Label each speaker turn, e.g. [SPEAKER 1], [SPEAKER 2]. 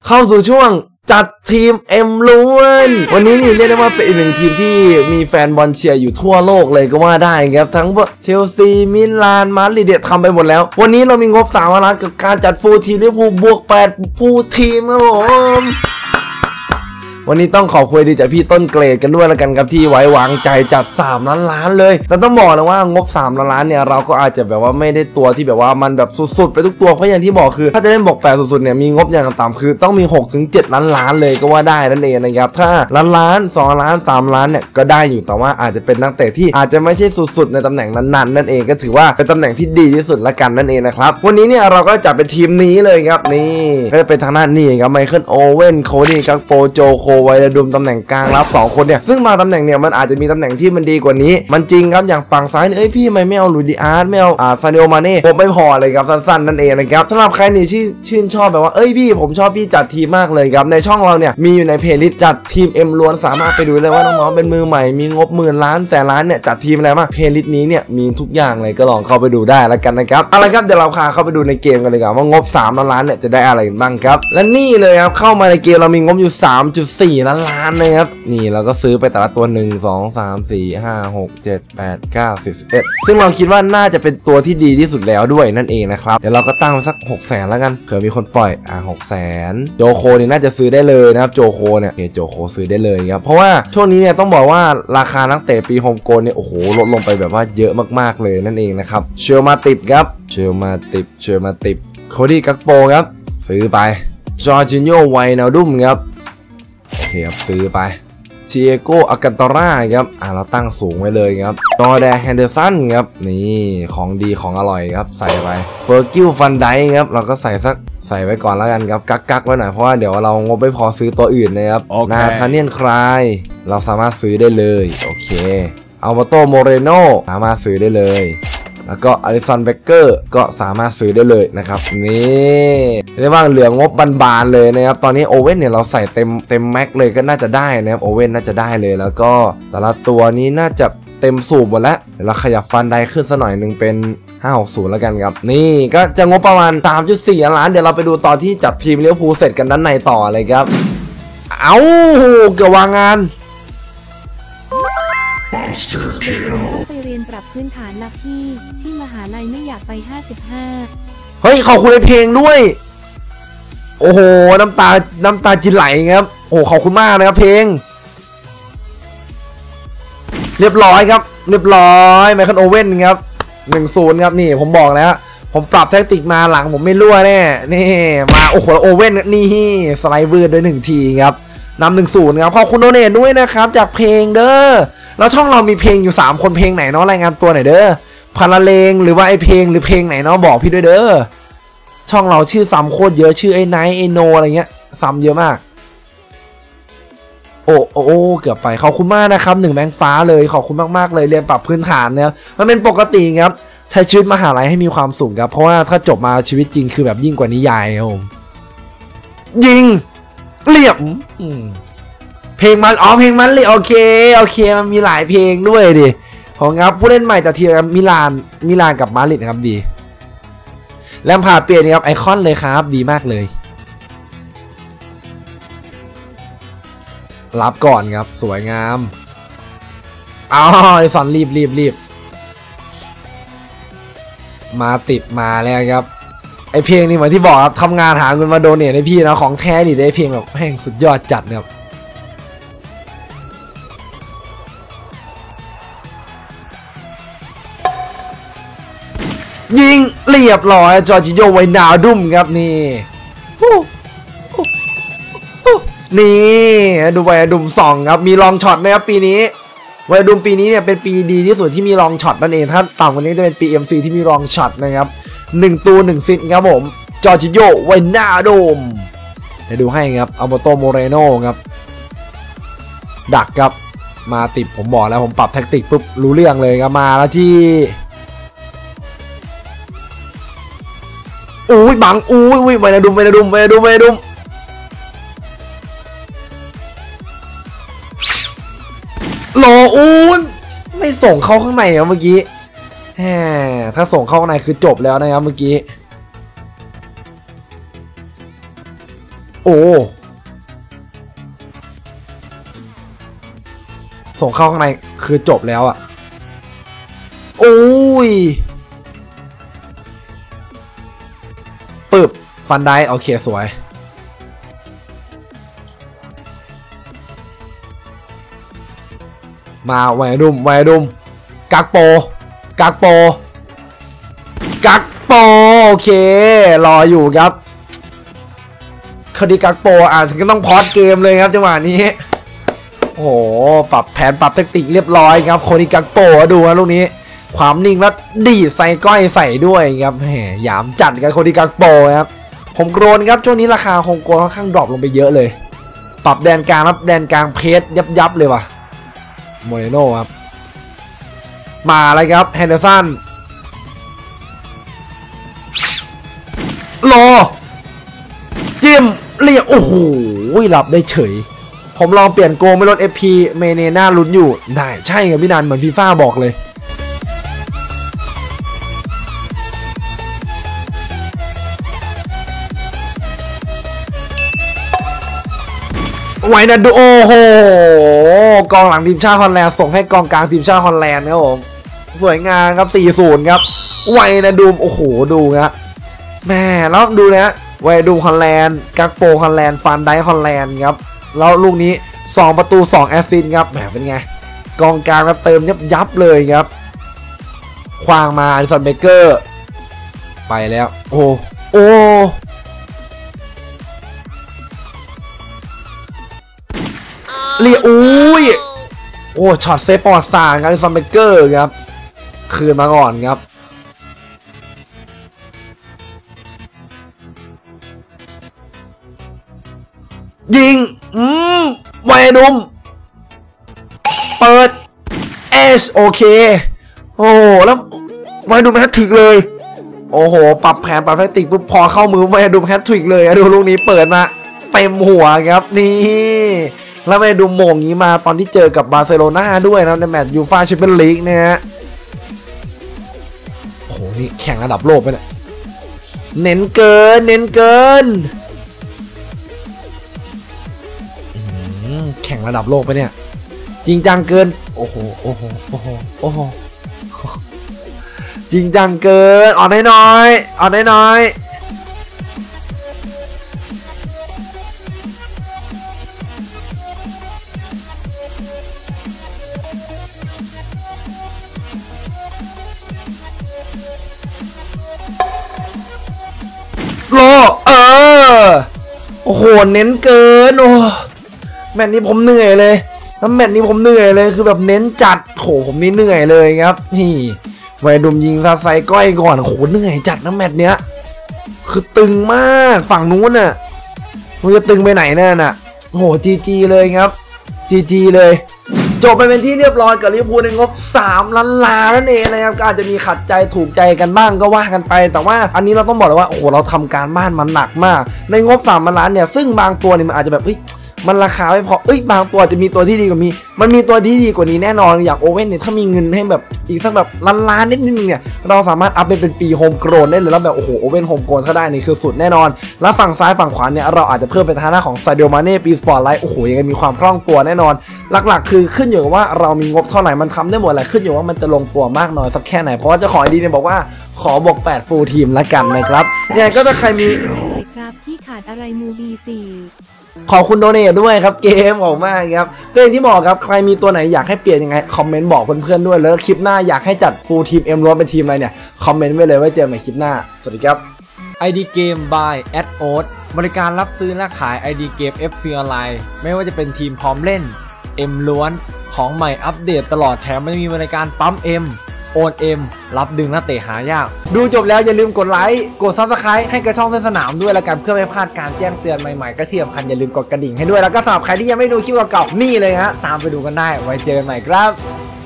[SPEAKER 1] เข้าสู่ช่วงจัดทีมเอ็มล้วนวันนี้นี่เรียกได้ว่าเป็นอีกหนึ่งทีมที่มีแฟนบอลเชียร์อยู่ทั่วโลกเลยก็ว่าได้ครับทั้งพวกเชลซีมิลานมาดริดทำไปหมดแล้ววันนี้เรามีงบ3 ล้านกับการจัดฟูลทีมลิเวอร์พูลบวก8ฟูลทีมครับผมวันนี้ต้องขอบคุณดีจากพี่ต้นเกรดกันด้วยแล้วกันครับที่ไว้วางใจจัด3 ล้านเลยแต่ต้องบอกนะว่างบ3 ล้านเนี่ยเราก็อาจจะแบบว่าไม่ได้ตัวที่แบบว่ามันแบบสุดๆไปทุกตัวเพราะอย่างที่บอกคือถ้าจะเล่นบอก8สุดๆเนี่ยมีงบอย่างต่ำคือต้องมี6-7 ล้านเลยก็ว่าได้นั่นเองนะครับถ้าล้าน2 ล้าน3 ล้านเนี่ยก็ได้อยู่แต่ว่าอาจจะเป็นนักเตะที่อาจจะไม่ใช่สุดๆในตำแหน่งนั้นๆนั่นเองก็ถือว่าเป็นตำแหน่งที่ดีที่สุดละกันนั่นเองนะครับวันนี้เนี่ยเราก็จัดเป็นทีมนี้เลยครับนี่ก็จะเป็นทางด้านนี้ครับไมเคิลโอเว่นโคดี้กักโปโจโคไวดาดุมตำแหน่งกลางรับ2 คนเนี่ยซึ่งบางตำแหน่งเนี่ยมันอาจจะมีตำแหน่งที่มันดีกว่านี้มันจริงครับอย่างฝั่งซ้ายเนี่ยพี่ไม่เอาลูดิอาร์ตไม่เอาซาดิโอมาเน่ผมไม่พอเลยครับสั้นๆนั่นเองนะครับสำหรับใครนี่ชื่นชอบแบบว่าพี่ผมชอบพี่จัดทีมมากเลยครับในช่องเราเนี่ยมีอยู่ในเพลย์ลิสต์จัดทีมเอ็มล้วนสามารถไปดูเลยว่าน้องๆเป็นมือใหม่มีงบหมื่นล้านแสนล้านเนี่ยจัดทีมอะไรมาเพลย์ลิสต์นี้เนี่ยมีทุกอย่างเลยก็ลองเข้าไปดูได้แล้วกันนะครับเอาละครับเดี๋ยวเราพาเข้าไปดูในเกมกันเลยครับว่างบ3 ล้านเนี่ยจะได้อะไรบ้างครับและนี่เลยครับเข้ามาในเกมเรามีงบอยู่3.4 ล้านนะครับนี่เราก็ซื้อไปแต่ละตัว1 2 3 4 5 6 7 8 9 10 11ซึ่งเราคิดว่าน่าจะเป็นตัวที่ดีที่สุดแล้วด้วยนั่นเองนะครับเดี๋ยวเราก็ตั้งสัก600,000แล้วกันเผื่อมีคนปล่อย600,000โจโคนี่น่าจะซื้อได้เลยนะครับโจโคเนี่ยโจโคซื้อได้เลยครับเพราะว่าช่วงนี้เนี่ยต้องบอกว่าราคานักเตะปีโฮมโกลเนี่ยโอ้โหลดลงไปแบบว่าเยอะมากๆเลยนั่นเองนะครับเชลมาติบครับเชลมาติบโคดี้กักโปครับซื้อไปจอร์จิโญไวนาดุมครับโอเคครับซื้อไปเชียโกอากันตาร่าครับเราตั้งสูงไว้เลยครับจอแดนแฮนเดอร์สันครับนี่ของดีของอร่อยครับใส่ไปเฟอร์กิลฟันไดครับเราก็ใส่ไว้ก่อนแล้วกันครับกักไว้หน่อยเพราะว่าเดี๋ยวเรางบไม่พอซื้อตัวอื่นนะครับนาธาเนียนคลายเราสามารถซื้อได้เลยโอเคอัลวาโตโมเรโนสามารถซื้อได้เลยแล้วก็อลิสันเบเกอร์ก็สามารถซื้อได้เลยนะครับนี่เรียกว่าเหลืองบานๆเลยนะครับตอนนี้โอเว่นเนี่ยเราใส่เต็มแม็กเลยก็น่าจะได้นะครับโอเว่นน่าจะได้เลยแล้วก็แต่ละตัวนี้น่าจะเต็มสูบหมดแล้วเดี๋ยวเราขยับฟันไดขึ้นสักหน่อยหนึ่งเป็น560แล้วกันครับนี่ก็จะงบประมาณ 3.4 ล้านเดี๋ยวเราไปดูตอนที่จัดทีมลิเวอร์พูลเสร็จกันด้านในต่อเลยครับเอาเกือบวางงาน
[SPEAKER 2] ไปเรียนปรับพื้นฐานละพี่ที่มหาลัยไม่อยากไป55
[SPEAKER 1] เฮ้ยขอบคุณในเพลงด้วยโอ้โหน้ำตาจิไหลครับโอ้ขอบคุณมากนะครับเพลงเรียบร้อยครับเรียบร้อยไมเคิลโอเว่นครับ1-0ครับนี่ผมบอกแล้วผมปรับแทคติกมาหลังผมไม่รั่วแน่นี่มาโอ้โหโอเว่นนี่สไลด์วืดด้วย1 ทีครับนำ1-0ครับขอบคุณโดเนทด้วยนะครับจากเพลงเด้อแล้วช่องเรามีเพลงอยู่3 คนเพลงไหนเนาะรายงานตัวหน่อยเด้อพาราเลงหรือว่าไอเพลงหรือเพลงไหนเนาะบอกพี่ด้วยเด้อช่องเราชื่อซ้ำโคตรเยอะชื่อไอ้ไนท์ไอโนอะไรเงี้ยซ้ำเยอะมากโอ้เกือบไปขอบคุณมากนะครับ1 แบงค์ฟ้าเลยขอบคุณมากๆเลยเรียนปรับพื้นฐานเนี่ยมันเป็นปกติครับใช้ชีวิตมหาลัยให้มีความสุขครับเพราะว่าถ้าจบมาชีวิตจริงคือแบบยิ่งกว่านิยายครับผมยิงเรียบเพลงมันเลยโอเคมันมีหลายเพลงด้วยดิของครับผู้เล่นใหม่จากทีมมิลานกับมาดริดครับดีแลมพาร์ดเปลี่ยนครับไอคอนเลยครับดีมากเลยรับก่อนครับสวยงามไอซอนรีบมาติดมาแล้วครับไอเพลงนี่เหมือนที่บอกครับทำงานหาเงินมาโดเนทให้พี่นะของแท้ดิได้เพลงแบบแห่งสุดยอดจัดครับยิงเรียบร้อยจอร์จิโญไวนาดุมครับนี่ดูไวนาดุม2ครับมีลองช็อตไหมครับปีนี้ไวนาดุมปีนี้เนี่ยเป็นปีดีที่สุดที่มีลองช็อตนั่นเองถ้าต่ำกว่านี้จะเป็นปี MC ที่มีลองช็อตนะครับ1 ตัว1 ซิทครับผมจอร์จิโญไวนาดุมเดี๋ยวดูให้ครับอัลเบโตโมเรโนครับดักครับมาติดผมบอกแล้วผมปรับแท็กติกปุ๊บรู้เรื่องเลยครับมาแล้วที่บังไวนาดุมโลไม่ส่งเข้าข้างในเมื่อกี้ถ้าส่งเข้าข้างในคือจบแล้วนะครับเมื่อกี้โอ้ส่งเข้าข้างในคือจบแล้วอะโอ้ยปึ๊บฟันได้โอเคสวยมาแหวนดุมกักโปโอเครออยู่ครับคดีกักโปถึงก็ต้องพอดเกมเลยครับจังหวะนี้โอ้โหปรับแผนปรับแทคติกเรียบร้อยครับโคนิกักโปดูนะลูกนี้ความนิ่งแล้วดีใส่ก้อยใส่ด้วยครับแหมหยามจัดกับโคนิกักโปครับผมโกรนครับช่วงนี้ราคาโฮมโกค่อนข้างดรอปลงไปเยอะเลยปรับแดนกลางครับแดนกลางเพชรยับเลยว่ะโมเรโน่ครับมาแล้วครับแฮนเดอร์สันรอจิ้มเรียกโอ้โหรับได้เฉยผมลองเปลี่ยนโกไม่ลด FP เมเนน่าลุ้นอยู่ได้ใช่ครับพี่นันเหมือนพี่ฟ้าบอกเลยไว้นะดูโอ้โหกองหลังทีมชาติฮอลแลนด์ส่งให้กองกลางทีมชาติฮอลแลนด์ครับผมสวยงามครับ 4-0 ครับไว้นะดูโอ้โหดูนะแม่แล้วดูนะไว้ดูฮอลแลนด์กักโปฮอลแลนด์ฟันไดฮอลแลนด์ครับแล้วลูกนี้2ประตู2แอสซิสต์ครับแหมเป็นไงกองกลางมาเติมยับเลยครับควางมาอลิสันเบเกอร์ไปแล้วโอ้เรียอุ้ยโอ้ช็อตเซฟปอดสางอลิสันเบเกอร์ครับคืนมาก่อนครับยิงไวนุ่มเปิดโอเคโอ้แล้วไวนุ่มแฮตทริกเลยโอ้โหปรับแผนปรับแทคติกปุ๊บพอเข้ามือไวนุ่มแฮตทริกเลยดูลูกนี้เปิดมาเต็มหัวครับนี่แล้วไวนุ่มโมงนี้มาตอนที่เจอกับบาร์เซโลนาด้วยนะในแมตช์ยูฟ่าแชมเปี้ยนลีกเนี่ยฮะโอ้โหนี่แข่งระดับโลกไปเลยเน้นเกินแข่งระดับโลกไปเนี่ยจริงจังเกินโอ้โหจริงจังเกินอ่อนน้อยโลโอ้โหเน้นเกินโอ้แมตช์นี้ผมเหนื่อยเลยแล้วแมตช์นี้ผมเหนื่อยเลยคือแบบเน้นจัดโหผมนี่เหนื่อยเลยครับนี่ไวดุมยิงซาไซก้อยก่อนโหเหนื่อยจัดนะแมตช์เนี้ยคือตึงมากฝั่งนู้นน่ะมันจะตึงไปไหนแน่น่ะโหจีเลยครับจีเลยจบไปเป็นที่เรียบร้อยกับลิเวอร์พูลในงบ3 ล้านล้านนั่นเองนะครับก็อาจจะมีขัดใจถูกใจกันบ้างก็ว่ากันไปแต่ว่าอันนี้เราต้องบอกเลยว่าโอ้โหเราทำการบ้านมันหนักมากในงบ3 ล้านเนี่ยซึ่งบางตัวเนี่ยมันอาจจะแบบมันราคาไม่พอบางตัวจะมีตัวที่ดีกว่ามันมีตัวที่ดีกว่านี้แน่นอนอย่างโอเว่นเนี่ยถ้ามีเงินให้แบบอีกสักแบบล้านนิดนึงเนี่ยเราสามารถอัพเป็นปีโฮมโกรนได้เลยแล้วแบบโอ้โหโอเว่นโฮมโกรนถ้าได้นี่คือสุดแน่นอนแล้วฝั่งซ้ายฝั่งขวาเนี่ยเราอาจจะเพิ่มเป็นทางหน้าของซาดิโอ มาเน่ปีสปอร์ตไลท์โอ้โหยังไงมีความคล่องตัวแน่นอนหลักๆคือขึ้นอยู่กับว่าเรามีงบเท่าไหร่มันทำได้หมดแหละขึ้นอยู่ว่ามันจะลงตัวมากน้อยสักแค่ไหนเพราะว่าเจ้าของไอดีเนี่ยบอกว่าขอบอก8ฟูลทีมละกันนะครับเนี่ยก็ถ้าใครมี
[SPEAKER 2] ครับที่ขาดอะไรมูบี4
[SPEAKER 1] ขอบคุณโดเนทด้วยครับเกมออกมากครับก็อย่างที่บอกครับใครมีตัวไหนอยากให้เปลี่ยนยังไงคอมเมนต์บอกเพื่อนๆด้วยแล้วคลิปหน้าอยากให้จัดฟูลทีมเอ็มล้วนเป็นทีมอะไรเนี่ยคอมเมนต์ไว้เลยไว้เจอกันใหม่คลิปหน้าสวัสดีครับ
[SPEAKER 3] ID Game by @oat บริการรับซื้อและขาย ID Game FC ออนไลน์ไม่ว่าจะเป็นทีมพร้อมเล่น M ล้วนของใหม่อัปเดตตลอดแถมไม่มีบริการปั๊ม Mโอน M รับดึงนักเตะหายากดูจบแล้วอย่าลืมกดไลค์กด Subscribe ให้กระช่องเส้นสนามด้วยแล้วกันเพื่อไม่พลาดการแจ้งเตือนใหม่ๆก็ที่สำคัญอย่าลืมกดกระดิ่งให้ด้วยแล้วก็สำหรับใครที่ยังไม่ดูคลิปเก่าๆนี่เลยฮะตามไปดูกันได้ไว้เจอกันใหม่ครับ